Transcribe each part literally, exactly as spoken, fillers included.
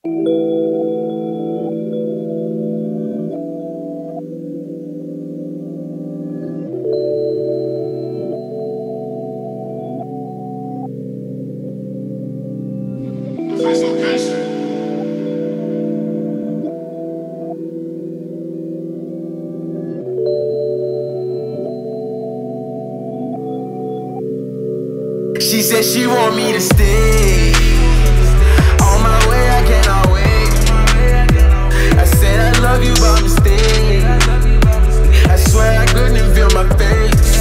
She said she want me to stay. On my way, I cannot wait. I said I love you by mistake. I swear I couldn't feel my face.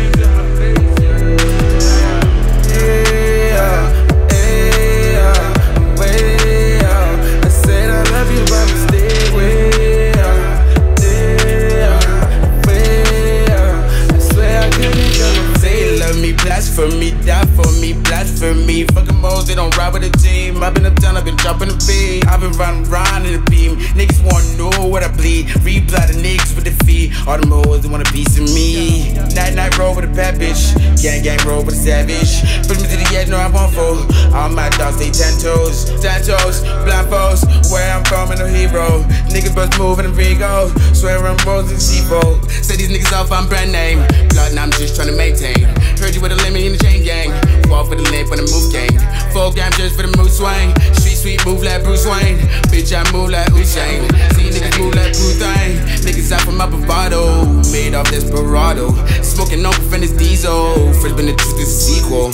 Yeah, yeah, way out. I said I love you by mistake. Way out, yeah, way out. I swear I couldn't feel my face. Say you love me, blasphemy, die for me, blasphemy. Fucking moles, they don't ride with a team. I've been uptown, I've been dropping the beat. I've been riding around in the beam. Niggas wanna know what I bleed. Reply the niggas with the fee. All them hoes, they want a piece of me. Night night roll with a bad bitch. Gang gang roll with a savage. Push me to the edge, no I won't fall. All my dogs, they ten toes. Ten toes, blindfolds. Where I'm from, I'm no hero. Niggas bust moving in Rigo. Swear I'm rolls in Seafold. Say these niggas off, I'm brand name. Blood, now I'm just trying to maintain. Heard you with a limit in the chain gang. Fall for the limp when the move gang. Full game just for the mood swing. Street sweet move like Bruce Wayne. Bitch, I move like Usain. See niggas move like Bruce Wayne. Niggas out from my bravado. Made off desperado. Smoking on Fennis Diesel. First been the truth is a sequel.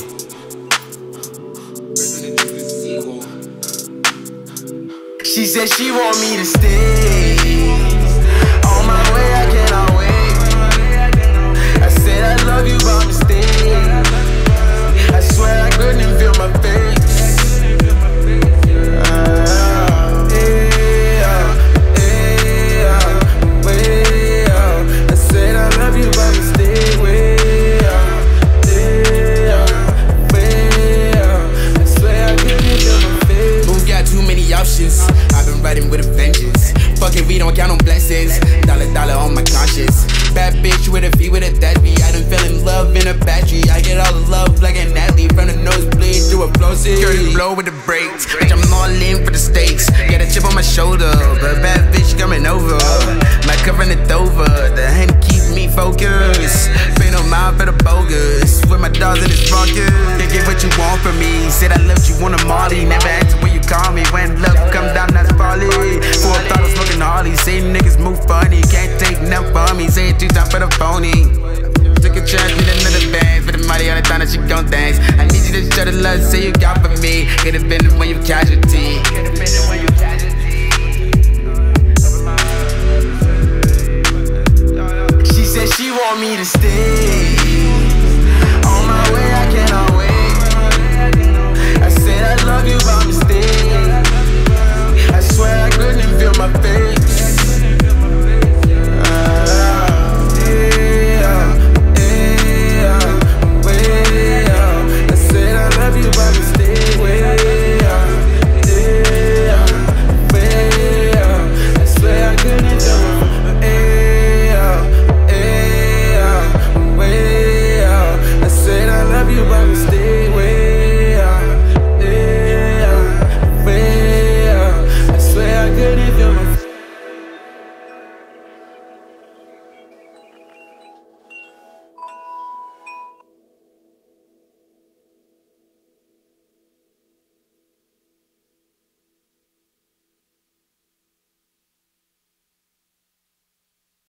She said she want me to stay. On my way, I cannot wait. I said I love you by mistake. I swear I couldn't feel my face. Uh, yeah, yeah, way out. I said I love you by mistake. Way out, yeah, way out. I swear I couldn't feel my face. Move got too many options. I've been riding with a vengeance. Fuck it, we don't count on blessings. Dollar, dollar on my conscience. Bad bitch with a V with a dash B. I done fell in love in a battery. I get all the love like an athlete. From the nosebleed to a plosive. Curtain blow with the brakes. Bitch, I'm all in for the stakes. Got a chip on my shoulder, but a bad bitch coming over. My covering it over. The hand keep me focused. Pay no mind for the bogus. With my dogs in this rocket. Can't get what you want from me. Said I loved you on a Molly. Never asked when you call me. When love come down, that's folly. Four thought I was smoking Harley. Say niggas move funny. Can't take nothing from me. Say it two times for the phony. Took a chance, need another bag. For the money on the time that she gon' dance. I need you to show the love, say you got for me. Could have been when you casualty.